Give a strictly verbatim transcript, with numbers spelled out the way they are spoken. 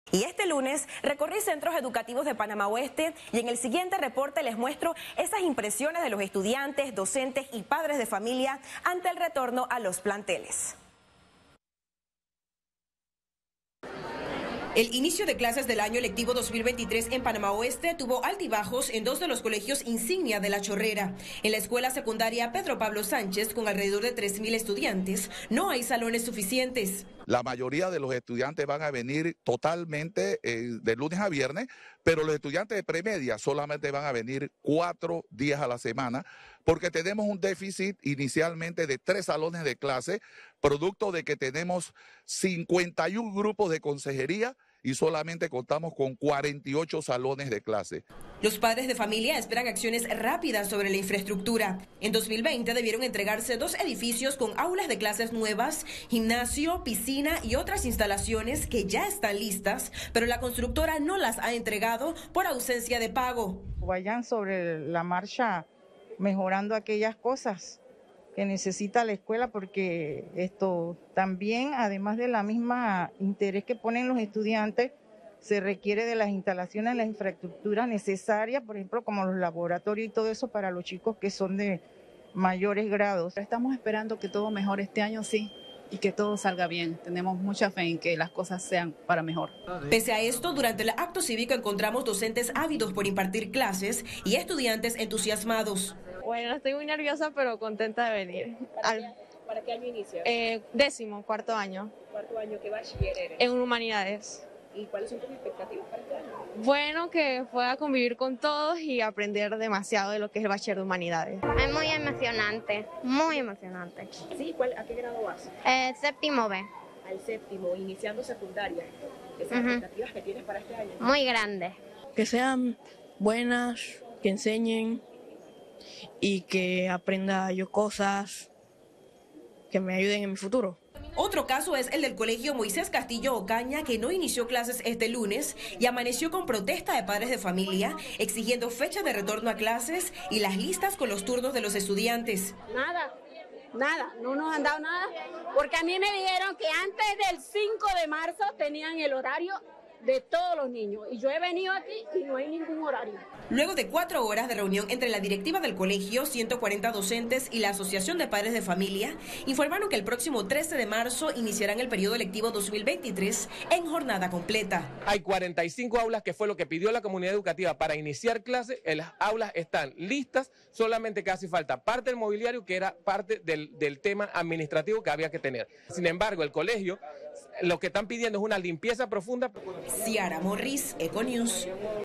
Y este lunes recorrí centros educativos de Panamá Oeste y en el siguiente reporte les muestro esas impresiones de los estudiantes, docentes y padres de familia ante el retorno a los planteles. El inicio de clases del año lectivo dos mil veintitrés en Panamá Oeste tuvo altibajos en dos de los colegios insignia de La Chorrera. En la escuela secundaria Pedro Pablo Sánchez, con alrededor de tres mil estudiantes, no hay salones suficientes. La mayoría de los estudiantes van a venir totalmente eh, de lunes a viernes, pero los estudiantes de premedia solamente van a venir cuatro días a la semana, porque tenemos un déficit inicialmente de tres salones de clase, producto de que tenemos cincuenta y un grupos de consejería y solamente contamos con cuarenta y ocho salones de clase. Los padres de familia esperan acciones rápidas sobre la infraestructura. En dos mil veinte debieron entregarse dos edificios con aulas de clases nuevas, gimnasio, piscina y otras instalaciones que ya están listas, pero la constructora no las ha entregado por ausencia de pago. Vayan sobre la marcha mejorando aquellas cosas que necesita la escuela, porque esto también, además de la misma interés que ponen los estudiantes, se requiere de las instalaciones, las infraestructuras necesarias, por ejemplo, como los laboratorios y todo eso para los chicos que son de mayores grados. Estamos esperando que todo mejore este año, sí, y que todo salga bien. Tenemos mucha fe en que las cosas sean para mejor. Pese a esto, durante el acto cívico encontramos docentes ávidos por impartir clases y estudiantes entusiasmados. Bueno, estoy muy nerviosa, pero contenta de venir. ¿Para, qué, ¿para qué año inicio? Eh, décimo, cuarto año. ¿Cuarto año? ¿Qué bachiller eres? En humanidades. ¿Y cuáles son tus expectativas para este año? Bueno, que pueda convivir con todos y aprender demasiado de lo que es el bachiller de humanidades. Es muy emocionante, muy emocionante. Sí, ¿cuál, ¿a qué grado vas? Eh, séptimo B. Al séptimo, iniciando secundaria. ¿Esas uh-huh. expectativas que tienes para este año? Muy grandes. Que sean buenas, que enseñen y que aprenda yo cosas que me ayuden en mi futuro. Otro caso es el del colegio Moisés Castillo Ocaña, que no inició clases este lunes y amaneció con protesta de padres de familia exigiendo fecha de retorno a clases y las listas con los turnos de los estudiantes. Nada, nada, no nos han dado nada, porque a mí me dijeron que antes del cinco de marzo tenían el horario de todos los niños, y yo he venido aquí y no hay ningún horario. Luego de cuatro horas de reunión entre la directiva del colegio, ciento cuarenta docentes y la Asociación de Padres de Familia, informaron que el próximo trece de marzo iniciarán el periodo lectivo dos mil veintitrés en jornada completa. Hay cuarenta y cinco aulas, que fue lo que pidió la comunidad educativa para iniciar clases. Las aulas están listas, solamente que hace falta parte del mobiliario, que era parte del, del tema administrativo que había que tener. Sin embargo, el colegio lo que están pidiendo es una limpieza profunda. Ciara Morris, Econews.